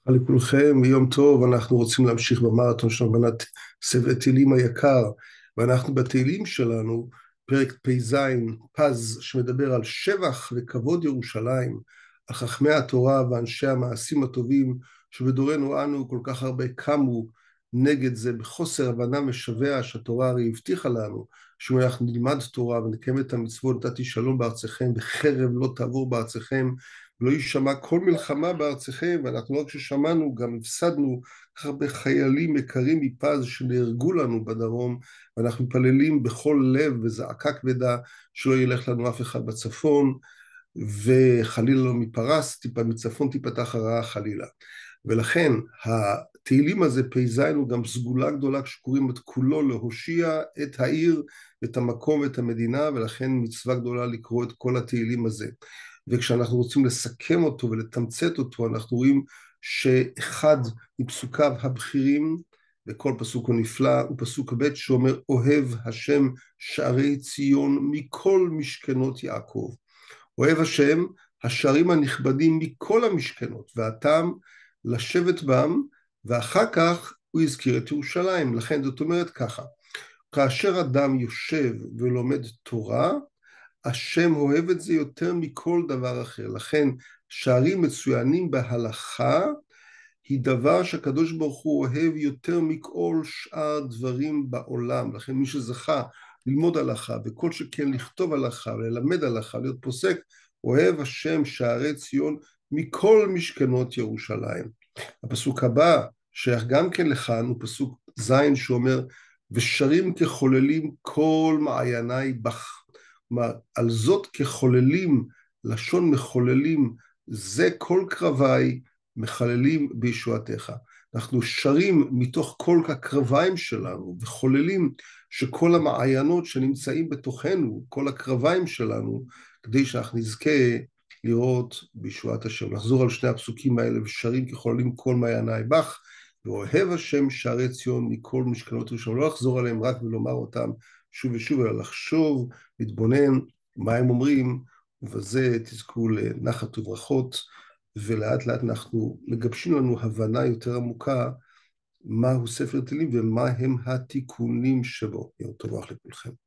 לכולכם, יום טוב. אנחנו רוצים להמשיך במרתון של הבנת ספר תהילים היקר, ואנחנו בתהילים שלנו, פרק פ"ז, פז, שמדבר על שבח וכבוד ירושלים, על חכמי התורה ואנשי המעשים הטובים, שבדורנו אנו כל כך הרבה קמו נגד זה בחוסר הבנה משווע, שהתורה הרי הבטיחה לנו, שאם אנחנו נלמד תורה ונקיים את המצוות, נתתי שלום בארצכם, וחרב לא תעבור בארצכם, לא יישמע כל מלחמה בארצכם. ואנחנו לא רק ששמענו, גם הפסדנו כך הרבה חיילים יקרים מפז שנהרגו לנו בדרום, ואנחנו מתפללים בכל לב וזעקה כבדה שלא ילך לנו אף אחד בצפון, וחלילה לא מפרס, מצפון תיפתח הרעה חלילה. ולכן התהילים הזה פ"ז הוא גם סגולה גדולה שקוראים את כולו להושיע את העיר, את המקום, את המדינה, ולכן מצווה גדולה לקרוא את כל התהילים הזה. וכשאנחנו רוצים לסכם אותו ולתמצת אותו, אנחנו רואים שאחד מפסוקיו הבכירים, וכל פסוק הוא נפלא, הוא פסוק ב' שאומר אוהב השם שערי ציון מכל משכנות יעקב. אוהב השם השערים הנכבדים מכל המשכנות, והטעם לשבת בם, ואחר כך הוא הזכיר את ירושלים. לכן זאת אומרת ככה, כאשר אדם יושב ולומד תורה, השם אוהב את זה יותר מכל דבר אחר. לכן שערים מצוינים בהלכה היא דבר שהקדוש ברוך הוא אוהב יותר מכל שאר דברים בעולם. לכן מי שזכה ללמוד הלכה, וכל שכן לכתוב הלכה וללמד הלכה, להיות פוסק, אוהב השם שערי ציון מכל משכנות ירושלים. הפסוק הבא שייך גם כן לכאן, הוא פסוק ז' שאומר ושרים כחוללים כל מעייני בך. כלומר, על זאת כחוללים, לשון מחוללים, זה כל קרביי מחללים בישועתך. אנחנו שרים מתוך כל הקרביים שלנו, וחוללים שכל המעיינות שנמצאים בתוכנו, כל הקרביים שלנו, כדי שאנחנו נזכה לראות בישועת השם. נחזור על שני הפסוקים האלה, ושרים כחוללים כל מעייני בך, ואוהב השם שערי ציון מכל משכנות ירושלים. לא לחזור עליהם רק ולומר אותם שוב ושוב, אלא לחשוב, להתבונן מה הם אומרים, ובזה תזכו לנחת וברכות, ולאט לאט אנחנו מגבשים לנו הבנה יותר עמוקה מהו ספר תהילים ומה הם התיקונים שבו. יום טוב לכולכם.